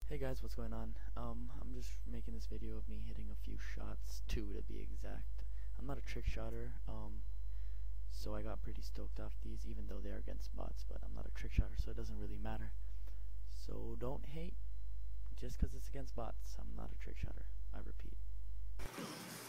Hey guys, what's going on? I'm just making this video of me hitting a few shots, 2 to be exact. I'm not a trick shotter, so I got pretty stoked off these, even though they're against bots, but I'm not a trick shotter, so it doesn't really matter. So don't hate just because it's against bots. I'm not a trick shotter, I repeat.